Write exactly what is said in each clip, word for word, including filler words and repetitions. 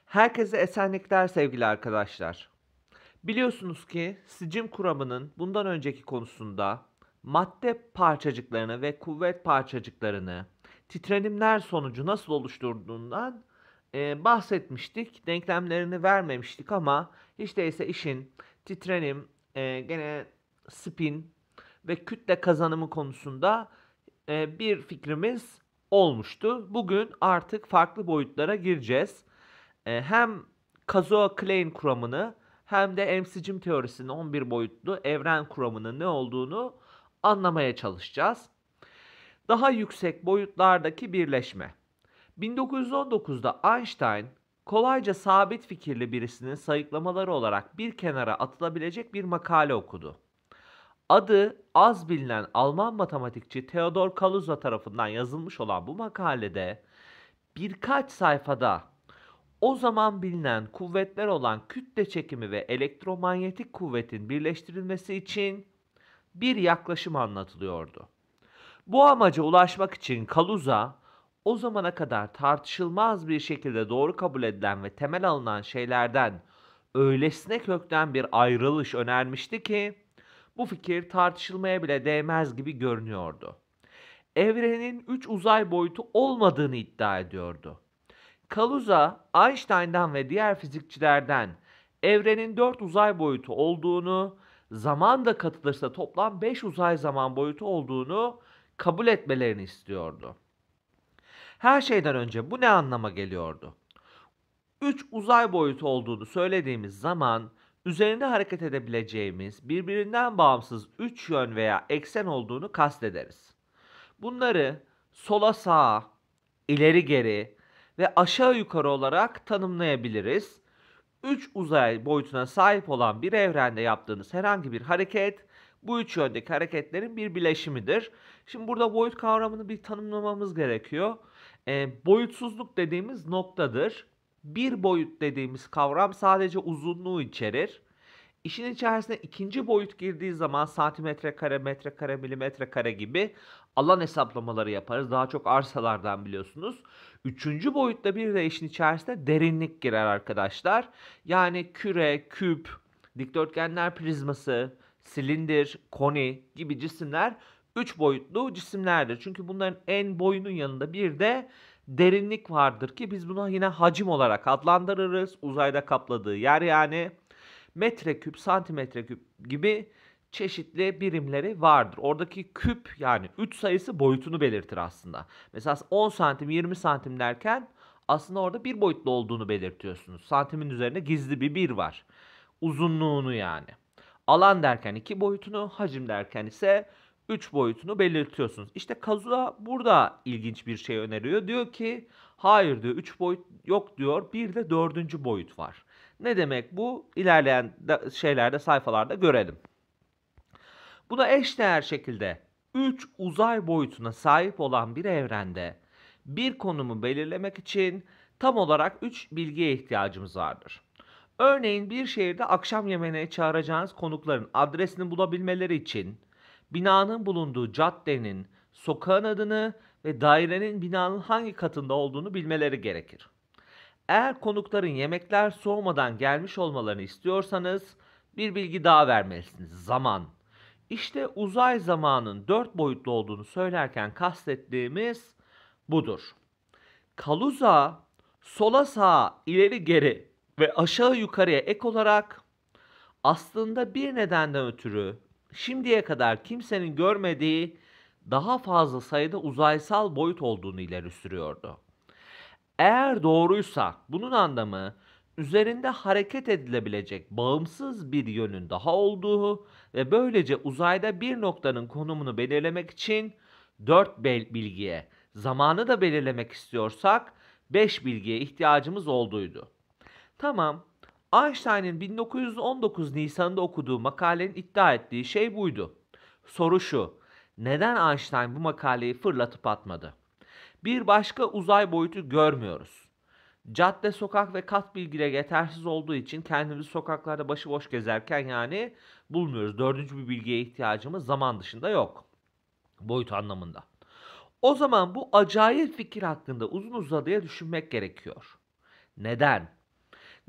Herkese esenlikler sevgili arkadaşlar. Biliyorsunuz ki sicim kuramının bundan önceki konusunda madde parçacıklarını ve kuvvet parçacıklarını titrenimler sonucu nasıl oluşturduğundan e, bahsetmiştik. Denklemlerini vermemiştik ama hiç değilse işin titrenim, e, gene spin ve kütle kazanımı konusunda e, bir fikrimiz olmuştu. Bugün artık farklı boyutlara gireceğiz. E, hem Kazuo-Klein kuramını hem de emsicim teorisinin on bir boyutlu evren kuramının ne olduğunu anlamaya çalışacağız. Daha yüksek boyutlardaki birleşme. bin dokuz yüz on dokuzda Einstein kolayca sabit fikirli birisinin sayıklamaları olarak bir kenara atılabilecek bir makale okudu. Adı az bilinen Alman matematikçi Theodor Kaluza tarafından yazılmış olan bu makalede birkaç sayfada o zaman bilinen kuvvetler olan kütle çekimi ve elektromanyetik kuvvetin birleştirilmesi için bir yaklaşım anlatılıyordu. Bu amaca ulaşmak için Kaluza, o zamana kadar tartışılmaz bir şekilde doğru kabul edilen ve temel alınan şeylerden öylesine kökten bir ayrılış önermişti ki, bu fikir tartışılmaya bile değmez gibi görünüyordu. Evrenin üç uzay boyutu olmadığını iddia ediyordu. Kaluza, Einstein'dan ve diğer fizikçilerden evrenin dört uzay boyutu olduğunu, zaman da katılırsa toplam beş uzay zaman boyutu olduğunu kabul etmelerini istiyordu. Her şeyden önce bu ne anlama geliyordu? üç uzay boyutu olduğunu söylediğimiz zaman üzerinde hareket edebileceğimiz birbirinden bağımsız üç yön veya eksen olduğunu kastederiz. Bunları sola sağa, ileri geri ve aşağı yukarı olarak tanımlayabiliriz. üç uzay boyutuna sahip olan bir evrende yaptığınız herhangi bir hareket bu üç yöndeki hareketlerin bir bileşimidir. Şimdi burada boyut kavramını bir tanımlamamız gerekiyor. E, boyutsuzluk dediğimiz noktadır. Bir boyut dediğimiz kavram sadece uzunluğu içerir. İşin içerisine ikinci boyut girdiği zaman santimetre kare, metre kare, milimetre kare gibi alan hesaplamaları yaparız. Daha çok arsalardan biliyorsunuz. Üçüncü boyutta bir de işin içerisine derinlik girer arkadaşlar. Yani küre, küp, dikdörtgenler prizması, silindir, koni gibi cisimler üç boyutlu cisimlerdir. Çünkü bunların en boyunun yanında bir de derinlik vardır ki biz buna yine hacim olarak adlandırırız. Uzayda kapladığı yer yani. Metreküp, santimetreküp gibi çeşitli birimleri vardır. Oradaki küp yani üç sayısı boyutunu belirtir aslında. Mesela on santim, yirmi santim derken aslında orada bir boyutlu olduğunu belirtiyorsunuz. Santimin üzerinde gizli bir bir var. Uzunluğunu yani. Alan derken iki boyutunu, hacim derken ise üç boyutunu belirtiyorsunuz. İşte Kazuya burada ilginç bir şey öneriyor. Diyor ki hayır diyor üç boyut yok diyor. Bir de dördüncü boyut var. Ne demek bu? İlerleyen şeylerde, sayfalarda görelim. Buna eşdeğer şekilde üç uzay boyutuna sahip olan bir evrende bir konumu belirlemek için tam olarak üç bilgiye ihtiyacımız vardır. Örneğin bir şehirde akşam yemeğine çağıracağınız konukların adresini bulabilmeleri için binanın bulunduğu caddenin, sokağın adını ve dairenin binanın hangi katında olduğunu bilmeleri gerekir. Eğer konukların yemekler soğumadan gelmiş olmalarını istiyorsanız bir bilgi daha vermelisiniz. Zaman. İşte uzay zamanın dört boyutlu olduğunu söylerken kastettiğimiz budur. Kaluza sola sağa, ileri geri ve aşağı yukarıya ek olarak aslında bir nedenden ötürü şimdiye kadar kimsenin görmediği daha fazla sayıda uzaysal boyut olduğunu ileri sürüyordu. Eğer doğruysa bunun anlamı üzerinde hareket edilebilecek bağımsız bir yönün daha olduğu ve böylece uzayda bir noktanın konumunu belirlemek için dört bilgiye, zamanı da belirlemek istiyorsak beş bilgiye ihtiyacımız olduğuydu. Tamam, Einstein'ın bin dokuz yüz on dokuz Nisan'da okuduğu makalenin iddia ettiği şey buydu. Soru şu, neden Einstein bu makaleyi fırlatıp atmadı? Bir başka uzay boyutu görmüyoruz. Cadde, sokak ve kat bilgileri yetersiz olduğu için kendimizi sokaklarda başıboş gezerken yani bulmuyoruz. Dördüncü bir bilgiye ihtiyacımız zaman dışında yok. Boyut anlamında. O zaman bu acayip fikir hakkında uzun uzadıya düşünmek gerekiyor. Neden?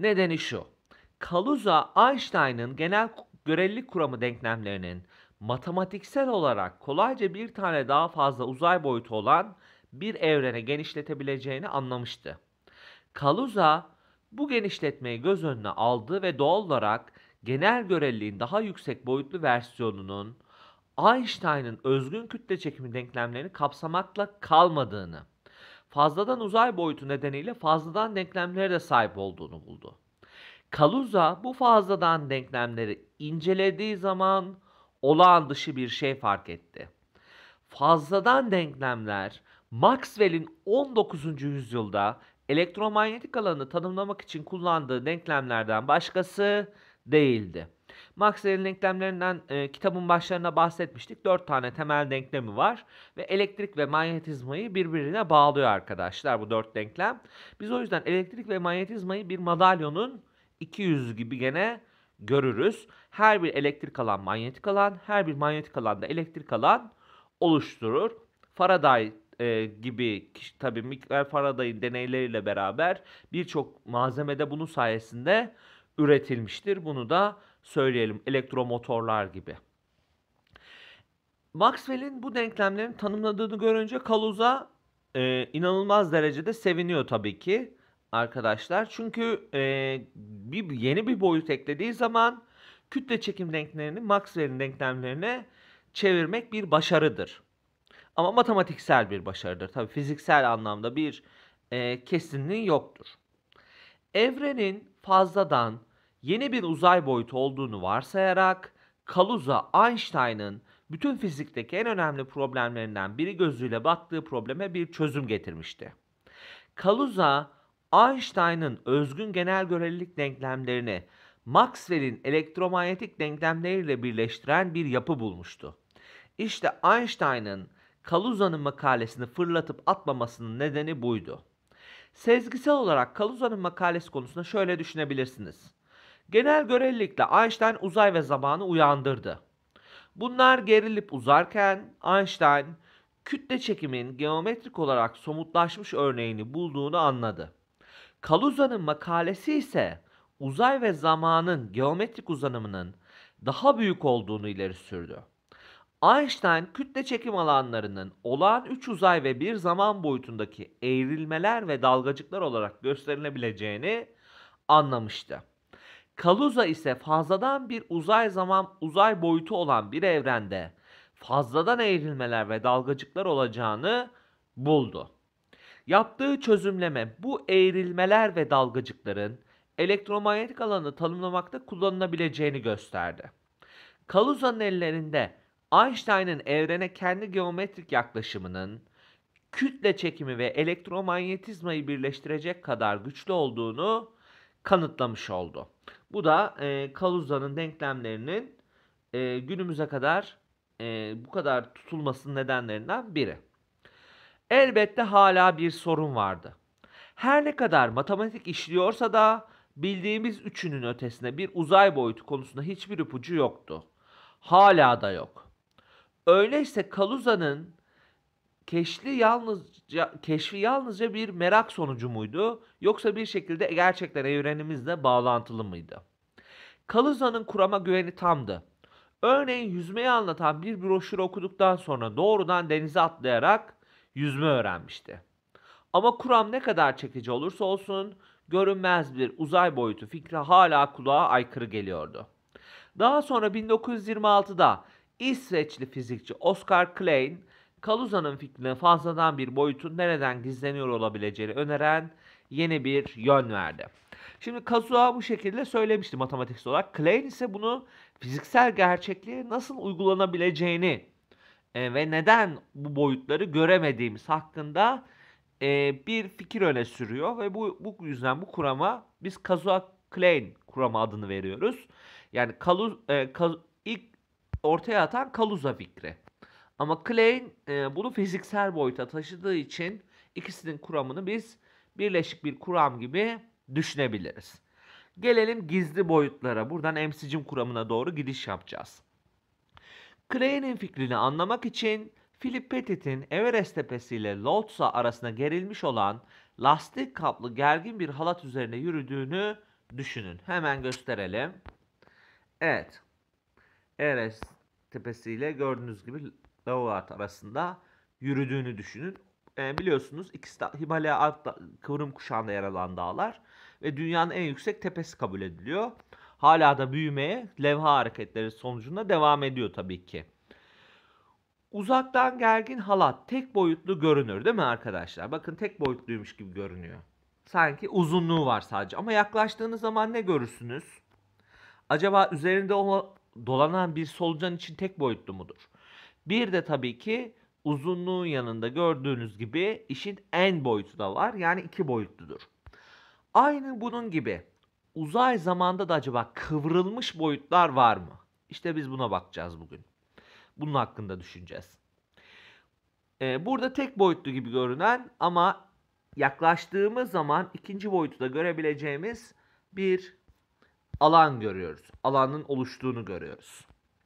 Nedeni şu. Kaluza, Einstein'ın genel görelilik kuramı denklemlerinin matematiksel olarak kolayca bir tane daha fazla uzay boyutu olan bir evrene genişletebileceğini anlamıştı. Kaluza bu genişletmeyi göz önüne aldı ve doğal olarak genel göreliliğin daha yüksek boyutlu versiyonunun Einstein'ın özgün kütle çekimi denklemlerini kapsamakla kalmadığını, fazladan uzay boyutu nedeniyle fazladan denklemlere de sahip olduğunu buldu. Kaluza bu fazladan denklemleri incelediği zaman olağan dışı bir şey fark etti. Fazladan denklemler Maxwell'in on dokuzuncu yüzyılda elektromanyetik alanı tanımlamak için kullandığı denklemlerden başkası değildi. Maxwell'in denklemlerinden e, kitabın başlarına bahsetmiştik. Dört tane temel denklemi var ve elektrik ve manyetizmayı birbirine bağlıyor arkadaşlar bu dört denklem. Biz o yüzden elektrik ve manyetizmayı bir madalyonun iki yüzü gibi gene görürüz. Her bir elektrik alan manyetik alan, her bir manyetik alan da elektrik alan oluşturur. Faraday e, gibi tabii Mikhail Faraday'ın deneyleriyle beraber birçok malzemede bunun sayesinde üretilmiştir. Bunu da söyleyelim, elektromotorlar gibi. Maxwell'in bu denklemlerin tanımladığını görünce Kaluza e, inanılmaz derecede seviniyor tabii ki arkadaşlar. Çünkü e, bir yeni bir boyut eklediği zaman kütle çekim denklemlerini Maxwell'in denklemlerine çevirmek bir başarıdır. Ama matematiksel bir başarıdır. Tabii fiziksel anlamda bir e, kesinliği yoktur. Evrenin fazladan yeni bir uzay boyutu olduğunu varsayarak Kaluza, Einstein'ın bütün fizikteki en önemli problemlerinden biri gözüyle baktığı probleme bir çözüm getirmişti. Kaluza, Einstein'ın özgün genel görelilik denklemlerini Maxwell'in elektromanyetik denklemleriyle birleştiren bir yapı bulmuştu. İşte Einstein'ın Kaluza'nın makalesini fırlatıp atmamasının nedeni buydu. Sezgisel olarak Kaluza'nın makalesi konusunda şöyle düşünebilirsiniz. Genel görelilikle Einstein uzay ve zamanı uyandırdı. Bunlar gerilip uzarken Einstein kütle çekimin geometrik olarak somutlaşmış örneğini bulduğunu anladı. Kaluza'nın makalesi ise uzay ve zamanın geometrik uzanımının daha büyük olduğunu ileri sürdü. Einstein kütle çekim alanlarının olağan üç uzay ve bir zaman boyutundaki eğrilmeler ve dalgacıklar olarak gösterilebileceğini anlamıştı. Kaluza ise fazladan bir uzay zaman uzay boyutu olan bir evrende fazladan eğrilmeler ve dalgacıklar olacağını buldu. Yaptığı çözümleme bu eğrilmeler ve dalgacıkların elektromanyetik alanı tanımlamakta kullanılabileceğini gösterdi. Kaluza'nın ellerinde Einstein'ın evrene kendi geometrik yaklaşımının kütle çekimi ve elektromanyetizmayı birleştirecek kadar güçlü olduğunu kanıtlamış oldu. Bu da e, Kaluza'nın denklemlerinin e, günümüze kadar e, bu kadar tutulmasının nedenlerinden biri. Elbette hala bir sorun vardı. Her ne kadar matematik işliyorsa da bildiğimiz üçünün ötesinde bir uzay boyutu konusunda hiçbir ipucu yoktu. Hala da yok. Öyleyse Kaluza'nın keşfi yalnızca, keşfi yalnızca bir merak sonucu muydu, yoksa bir şekilde gerçekten evrenimizle bağlantılı mıydı? Kaluza'nın kurama güveni tamdı. Örneğin yüzmeyi anlatan bir broşür okuduktan sonra doğrudan denize atlayarak yüzme öğrenmişti. Ama kuram ne kadar çekici olursa olsun görünmez bir uzay boyutu fikri hala kulağa aykırı geliyordu. Daha sonra bin dokuz yüz yirmi altıda İsveçli fizikçi Oscar Klein, Kaluza'nın fikrine fazladan bir boyutun nereden gizleniyor olabileceğini öneren yeni bir yön verdi. Şimdi Kazuya bu şekilde söylemişti matematiksel olarak. Klein ise bunu fiziksel gerçekliğe nasıl uygulanabileceğini e, ve neden bu boyutları göremediğimiz hakkında e, bir fikir öne sürüyor ve bu, bu yüzden bu kurama biz Kazuya-Klein kuramı adını veriyoruz. Yani Kaluz, e, Kaz, ilk ortaya atan Kaluza fikri. Ama Klein e, bunu fiziksel boyuta taşıdığı için ikisinin kuramını biz birleşik bir kuram gibi düşünebiliriz. Gelelim gizli boyutlara. Buradan emsicim kuramına doğru gidiş yapacağız. Klein'in fikrini anlamak için Philip Petit'in Everest tepesi ile Lhotsa arasında gerilmiş olan lastik kaplı gergin bir halat üzerine yürüdüğünü düşünün. Hemen gösterelim. Evet. Everest tepesiyle gördüğünüz gibi Lavalat arasında yürüdüğünü düşünün. E, biliyorsunuz ikisi de Himalaya Alp da, kıvrım kuşağında yer alan dağlar ve dünyanın en yüksek tepesi kabul ediliyor. Hala da büyümeye levha hareketleri sonucunda devam ediyor tabii ki. Uzaktan gergin halat tek boyutlu görünür değil mi arkadaşlar? Bakın tek boyutluymuş gibi görünüyor. Sanki uzunluğu var sadece ama yaklaştığınız zaman ne görürsünüz? Acaba üzerinde dolanan bir solucan için tek boyutlu mudur? Bir de tabii ki uzunluğun yanında gördüğünüz gibi işin en boyutu da var. Yani iki boyutludur. Aynı bunun gibi uzay zamanda da acaba kıvrılmış boyutlar var mı? İşte biz buna bakacağız bugün. Bunun hakkında düşüneceğiz. Ee, burada tek boyutlu gibi görünen ama yaklaştığımız zaman ikinci boyutu da görebileceğimiz bir alan görüyoruz. Alanın oluştuğunu görüyoruz.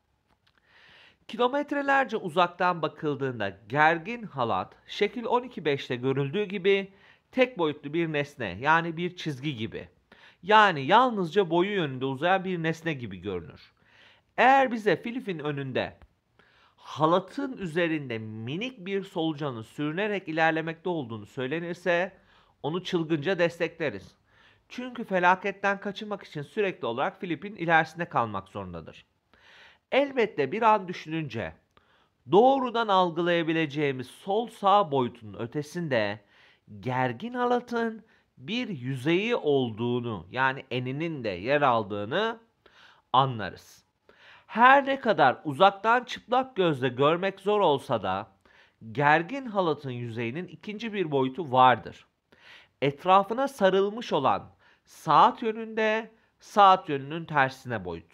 Kilometrelerce uzaktan bakıldığında gergin halat şekil on iki beşte görüldüğü gibi tek boyutlu bir nesne, yani bir çizgi gibi. Yani yalnızca boyu yönünde uzayan bir nesne gibi görünür. Eğer bize Filip'in önünde halatın üzerinde minik bir solucanın sürünerek ilerlemekte olduğunu söylenirse onu çılgınca destekleriz. Çünkü felaketten kaçınmak için sürekli olarak Filip'in ilerisinde kalmak zorundadır. Elbette bir an düşününce doğrudan algılayabileceğimiz sol sağ boyutunun ötesinde gergin halatın bir yüzeyi olduğunu, yani eninin de yer aldığını anlarız. Her ne kadar uzaktan çıplak gözle görmek zor olsa da gergin halatın yüzeyinin ikinci bir boyutu vardır. Etrafına sarılmış olan saat yönünde, saat yönünün tersine boyut.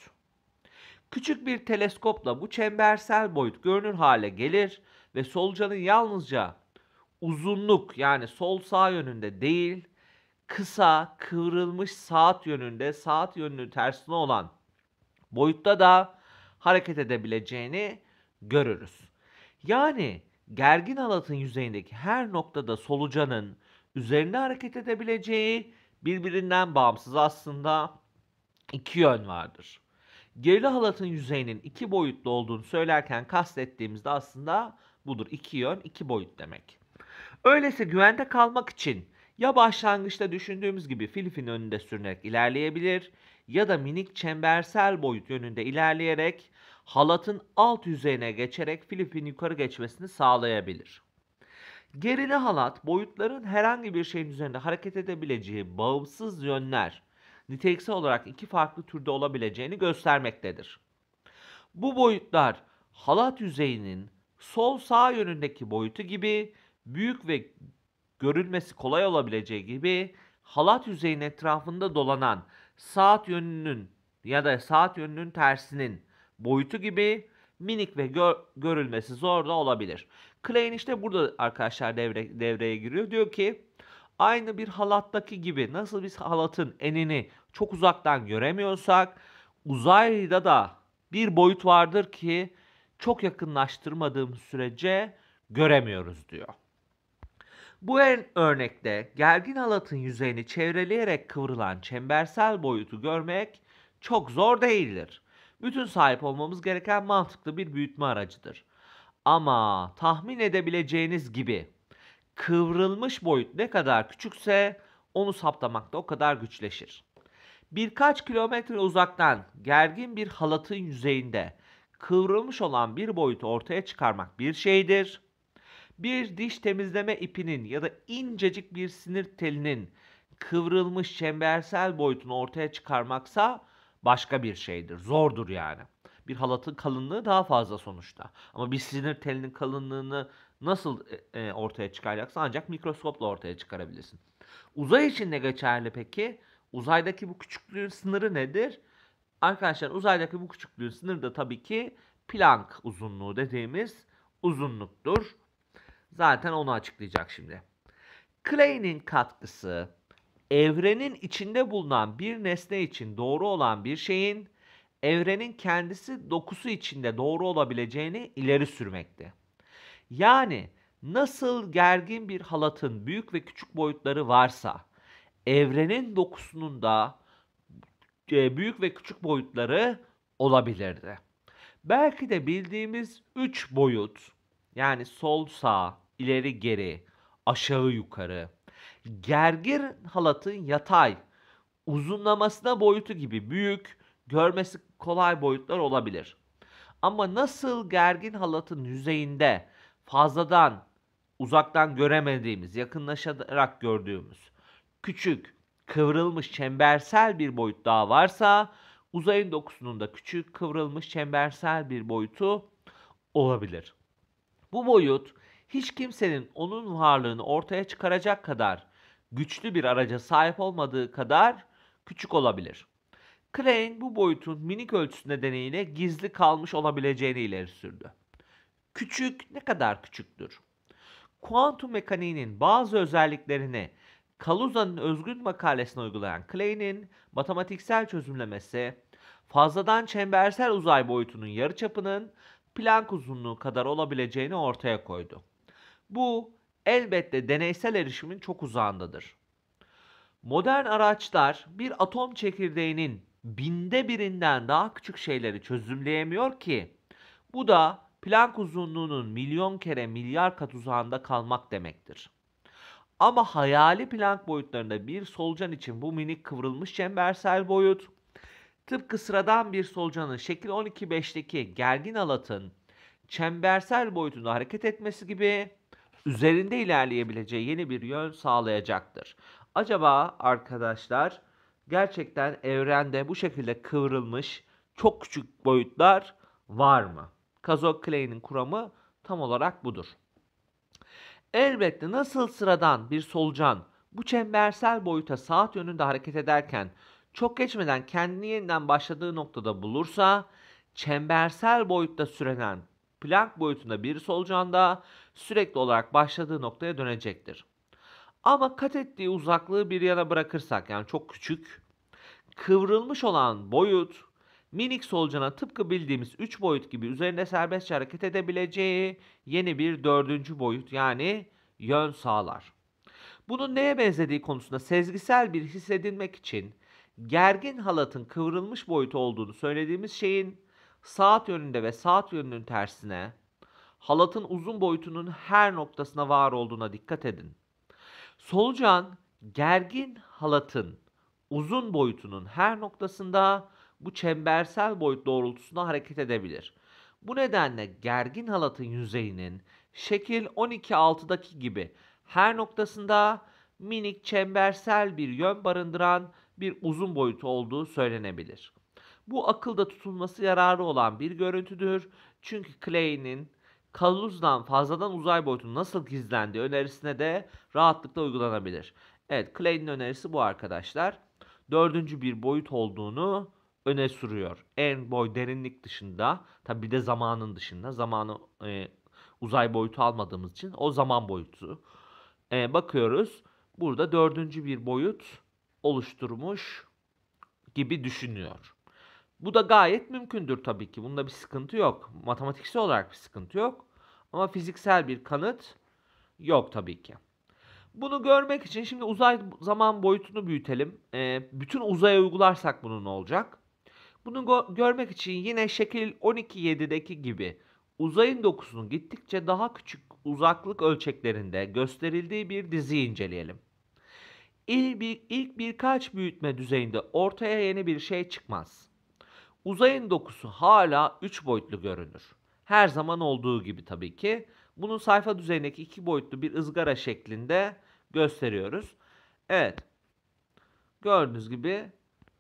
Küçük bir teleskopla bu çembersel boyut görünür hale gelir ve solucanın yalnızca uzunluk, yani sol sağ yönünde değil, kısa kıvrılmış saat yönünde, saat yönünün tersine olan boyutta da hareket edebileceğini görürüz. Yani gergin halatın yüzeyindeki her noktada solucanın üzerinde hareket edebileceği birbirinden bağımsız aslında iki yön vardır. Gerili halatın yüzeyinin iki boyutlu olduğunu söylerken kastettiğimizde aslında budur. İki yön, iki boyut demek. Öyleyse güvende kalmak için ya başlangıçta düşündüğümüz gibi Filip'in önünde sürünerek ilerleyebilir ya da minik çembersel boyut yönünde ilerleyerek halatın alt yüzeyine geçerek Filip'in yukarı geçmesini sağlayabilir. Gerili halat boyutların herhangi bir şeyin üzerinde hareket edebileceği bağımsız yönler niteliksel olarak iki farklı türde olabileceğini göstermektedir. Bu boyutlar halat yüzeyinin sol sağ yönündeki boyutu gibi büyük ve görülmesi kolay olabileceği gibi halat yüzeyinin etrafında dolanan saat yönünün ya da saat yönünün tersinin boyutu gibi minik ve gör, görülmesi zor da olabilir. Klein işte burada arkadaşlar devre, devreye giriyor. Diyor ki aynı bir halattaki gibi nasıl biz halatın enini çok uzaktan göremiyorsak uzayda da bir boyut vardır ki çok yakınlaştırmadığımız sürece göremiyoruz diyor. Bu örnekte gergin halatın yüzeyini çevreleyerek kıvrılan çembersel boyutu görmek çok zor değildir. Bütün sahip olmamız gereken mantıklı bir büyütme aracıdır. Ama tahmin edebileceğiniz gibi kıvrılmış boyut ne kadar küçükse onu saptamak da o kadar güçleşir. Birkaç kilometre uzaktan gergin bir halatın yüzeyinde kıvrılmış olan bir boyutu ortaya çıkarmak bir şeydir. Bir diş temizleme ipinin ya da incecik bir sinir telinin kıvrılmış çembersel boyutunu ortaya çıkarmaksa başka bir şeydir. Zordur yani. Bir halatın kalınlığı daha fazla sonuçta. Ama bir sinir telinin kalınlığını nasıl e, ortaya çıkaracaksın? Ancak mikroskopla ortaya çıkarabilirsin. Uzay için ne geçerli peki? Uzaydaki bu küçüklüğün sınırı nedir? Arkadaşlar uzaydaki bu küçüklüğün sınırı da tabii ki Planck uzunluğu dediğimiz uzunluktur. Zaten onu açıklayacak şimdi. Klein'in katkısı evrenin içinde bulunan bir nesne için doğru olan bir şeyin evrenin kendisi dokusu içinde doğru olabileceğini ileri sürmekte. Yani nasıl gergin bir halatın büyük ve küçük boyutları varsa evrenin dokusunun da e, büyük ve küçük boyutları olabilirdi. Belki de bildiğimiz üç boyut, yani sol sağ, ileri geri, aşağı yukarı, gergin halatın yatay, uzunlamasına boyutu gibi büyük, görmesi kolay boyutlar olabilir. Ama nasıl gergin halatın yüzeyinde fazladan, uzaktan göremediğimiz, yakınlaşarak gördüğümüz küçük, kıvrılmış, çembersel bir boyut daha varsa, uzayın dokusunun da küçük, kıvrılmış, çembersel bir boyutu olabilir. Bu boyut hiç kimsenin onun varlığını ortaya çıkaracak kadar güçlü bir araca sahip olmadığı kadar küçük olabilir. Klein bu boyutun minik ölçüsü nedeniyle gizli kalmış olabileceğini ileri sürdü. Küçük ne kadar küçüktür? Kuantum mekaniğinin bazı özelliklerini Kaluza'nın özgün makalesine uygulayan Klein'in matematiksel çözümlemesi, fazladan çembersel uzay boyutunun yarıçapının Planck uzunluğu kadar olabileceğini ortaya koydu. Bu elbette deneysel erişimin çok uzağındadır. Modern araçlar bir atom çekirdeğinin binde birinden daha küçük şeyleri çözümleyemiyor ki, bu da Planck uzunluğunun milyon kere milyar kat uzağında kalmak demektir. Ama hayali Planck boyutlarında bir solucan için bu minik kıvrılmış çembersel boyut, tıpkı sıradan bir solucanın şekil on iki beşteki gergin halatın çembersel boyutunda hareket etmesi gibi üzerinde ilerleyebileceği yeni bir yön sağlayacaktır. Acaba arkadaşlar gerçekten evrende bu şekilde kıvrılmış çok küçük boyutlar var mı? Kazoo-Klein'in kuramı tam olarak budur. Elbette nasıl sıradan bir solucan bu çembersel boyuta saat yönünde hareket ederken çok geçmeden kendini yeniden başladığı noktada bulursa, çembersel boyutta sürenen Planck boyutunda bir solucan da sürekli olarak başladığı noktaya dönecektir. Ama kat ettiği uzaklığı bir yana bırakırsak, yani çok küçük, kıvrılmış olan boyut minik solucana tıpkı bildiğimiz üç boyut gibi üzerinde serbestçe hareket edebileceği yeni bir dördüncü boyut, yani yön sağlar. Bunun neye benzediği konusunda sezgisel bir his edinmek için gergin halatın kıvrılmış boyutu olduğunu söylediğimiz şeyin saat yönünde ve saat yönünün tersine halatın uzun boyutunun her noktasına var olduğuna dikkat edin. Solucan gergin halatın uzun boyutunun her noktasında bu çembersel boyut doğrultusunda hareket edebilir. Bu nedenle gergin halatın yüzeyinin şekil on iki altıdaki gibi her noktasında minik çembersel bir yön barındıran bir uzun boyutu olduğu söylenebilir. Bu akılda tutulması yararı olan bir görüntüdür. Çünkü Klein'in Kaluz'dan fazladan uzay boyutunun nasıl gizlendiği önerisine de rahatlıkla uygulanabilir. Evet, Klein'in önerisi bu arkadaşlar. Dördüncü bir boyut olduğunu öne sürüyor. En boy derinlik dışında, tabi bir de zamanın dışında, zamanı e, uzay boyutu almadığımız için o zaman boyutu. E, bakıyoruz, burada dördüncü bir boyut oluşturmuş gibi düşünüyor. Bu da gayet mümkündür tabii ki. Bunda bir sıkıntı yok. Matematiksel olarak bir sıkıntı yok. Ama fiziksel bir kanıt yok tabii ki. Bunu görmek için şimdi uzay zaman boyutunu büyütelim. Ee, bütün uzaya uygularsak bunun ne olacak? Bunu görmek için yine şekil on iki yedideki gibi uzayın dokusunun gittikçe daha küçük uzaklık ölçeklerinde gösterildiği bir diziyi inceleyelim. İlk, bir, ilk birkaç büyütme düzeyinde ortaya yeni bir şey çıkmaz. Uzayın dokusu hala üç boyutlu görünür. Her zaman olduğu gibi tabii ki. Bunu sayfa düzeyindeki iki boyutlu bir ızgara şeklinde gösteriyoruz. Evet. Gördüğünüz gibi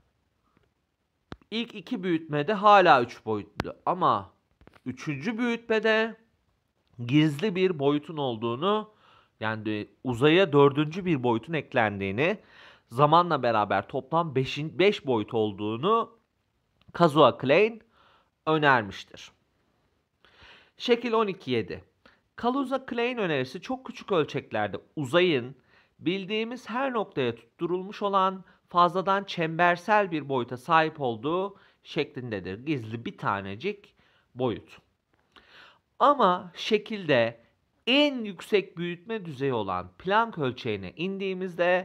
ilk iki büyütmede hala üç boyutlu. Ama üçüncü büyütmede gizli bir boyutun olduğunu, yani uzaya dördüncü bir boyutun eklendiğini, zamanla beraber toplam beş boyut olduğunu Kazoo-Klein önermiştir. Şekil on iki yedi. Kaluza-Klein önerisi çok küçük ölçeklerde uzayın bildiğimiz her noktaya tutturulmuş olan fazladan çembersel bir boyuta sahip olduğu şeklindedir. Gizli bir tanecik boyut. Ama şekilde en yüksek büyütme düzeyi olan Planck ölçeğine indiğimizde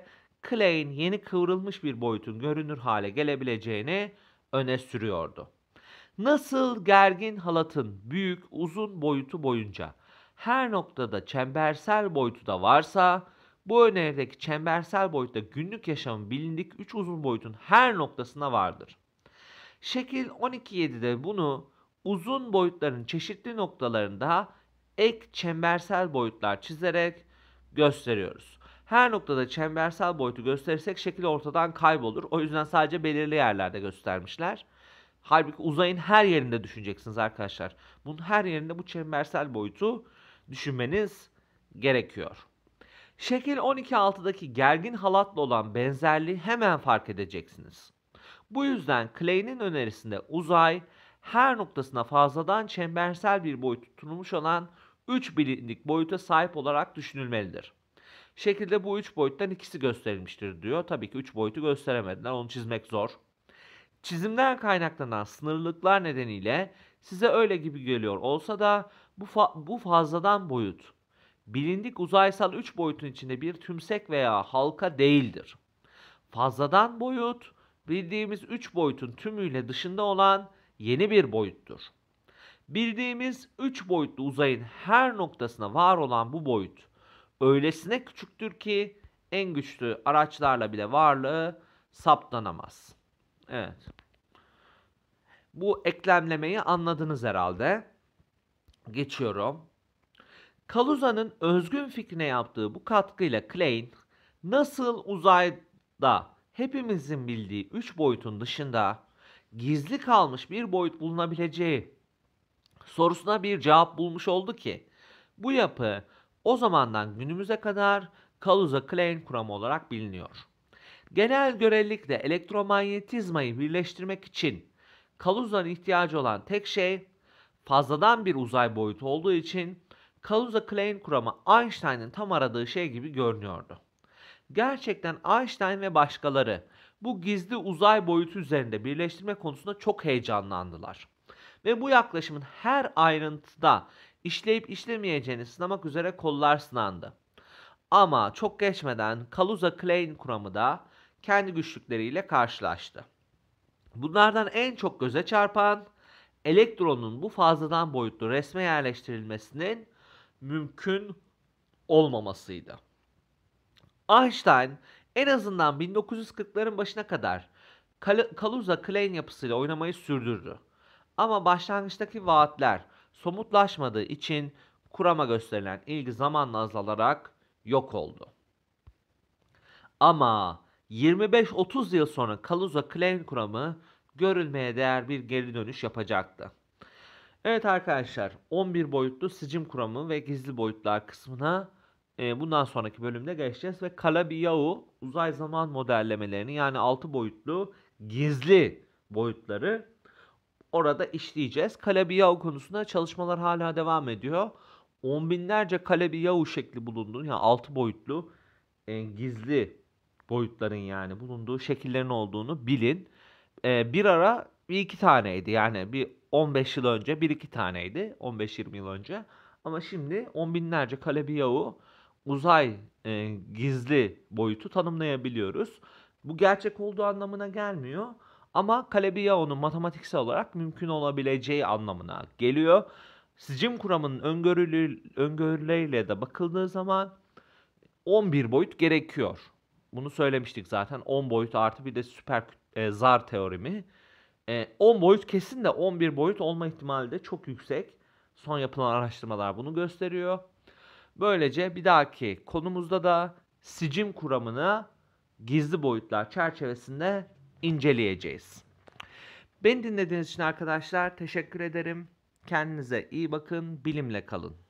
Klein yeni kıvrılmış bir boyutun görünür hale gelebileceğini öne sürüyordu. Nasıl gergin halatın büyük uzun boyutu boyunca her noktada çembersel boyutu da varsa, bu önerideki çembersel boyutta günlük yaşamın bilindik üç uzun boyutun her noktasında vardır. Şekil on iki nokta yedi'de bunu uzun boyutların çeşitli noktalarında ek çembersel boyutlar çizerek gösteriyoruz. Her noktada çembersel boyutu gösterirsek şekil ortadan kaybolur. O yüzden sadece belirli yerlerde göstermişler. Halbuki uzayın her yerinde düşüneceksiniz arkadaşlar. Bunun her yerinde bu çembersel boyutu düşünmeniz gerekiyor. Şekil on iki nokta altı'daki gergin halatla olan benzerliği hemen fark edeceksiniz. Bu yüzden Klein'in önerisinde uzay her noktasına fazladan çembersel bir boyut tutulmuş olan üç bilindik boyuta sahip olarak düşünülmelidir. Şekilde bu üç boyuttan ikisi gösterilmiştir diyor. Tabii ki üç boyutu gösteremediler. Onu çizmek zor. Çizimden kaynaklanan sınırlılıklar nedeniyle size öyle gibi geliyor olsa da bu, fa bu fazladan boyut bilindik uzaysal üç boyutun içinde bir tümsek veya halka değildir. Fazladan boyut bildiğimiz üç boyutun tümüyle dışında olan yeni bir boyuttur. Bildiğimiz üç boyutlu uzayın her noktasına var olan bu boyut öylesine küçüktür ki en güçlü araçlarla bile varlığı saptanamaz. Evet. Bu eklemlemeyi anladınız herhalde. Geçiyorum. Kaluza'nın özgün fikrine yaptığı bu katkıyla Klein, nasıl uzayda hepimizin bildiği üç boyutun dışında gizli kalmış bir boyut bulunabileceği sorusuna bir cevap bulmuş oldu ki, bu yapı o zamandan günümüze kadar Kaluza-Klein kuramı olarak biliniyor. Genel görelilikle elektromanyetizmayı birleştirmek için Kaluza'nın ihtiyacı olan tek şey fazladan bir uzay boyutu olduğu için Kaluza-Klein kuramı Einstein'ın tam aradığı şey gibi görünüyordu. Gerçekten Einstein ve başkaları bu gizli uzay boyutu üzerinde birleştirme konusunda çok heyecanlandılar. Ve bu yaklaşımın her ayrıntıda işleyip işlemeyeceğini sınamak üzere kollar sınandı. Ama çok geçmeden Kaluza-Klein kuramı da kendi güçlükleriyle karşılaştı. Bunlardan en çok göze çarpan elektronun bu fazladan boyutlu resme yerleştirilmesinin mümkün olmamasıydı. Einstein en azından bin dokuz yüz kırkların başına kadar Kaluza-Klein yapısıyla oynamayı sürdürdü. Ama başlangıçtaki vaatler somutlaşmadığı için kurama gösterilen ilgi zamanla azalarak yok oldu. Ama yirmi beş otuz yıl sonra Kaluza-Klein kuramı görülmeye değer bir geri dönüş yapacaktı. Evet arkadaşlar, on bir boyutlu sicim kuramı ve gizli boyutlar kısmına e, bundan sonraki bölümde geçeceğiz ve Calabi-Yau uzay zaman modellemelerini, yani altı boyutlu gizli boyutları orada işleyeceğiz. Calabi-Yau konusunda çalışmalar hala devam ediyor. On binlerce Calabi-Yau şekli bulunduğu, yani altı boyutlu e, gizli boyutların yani bulunduğu şekillerin olduğunu bilin. E, bir ara bir iki taneydi, yani bir on beş yıl önce bir iki taneydi, on beş yirmi yıl önce. Ama şimdi on binlerce Calabi-Yau uzay e, gizli boyutu tanımlayabiliyoruz. Bu gerçek olduğu anlamına gelmiyor. Ama Calabi-Yau'nun matematiksel olarak mümkün olabileceği anlamına geliyor. Sicim kuramının öngörülü, öngörüleriyle de bakıldığı zaman on bir boyut gerekiyor. Bunu söylemiştik zaten. on boyut artı bir de süper e, zar teoremi. E, on boyut kesin de on bir boyut olma ihtimali de çok yüksek. Son yapılan araştırmalar bunu gösteriyor. Böylece bir dahaki konumuzda da sicim kuramını gizli boyutlar çerçevesinde inceleyeceğiz. Beni dinlediğiniz için arkadaşlar teşekkür ederim. Kendinize iyi bakın, bilimle kalın.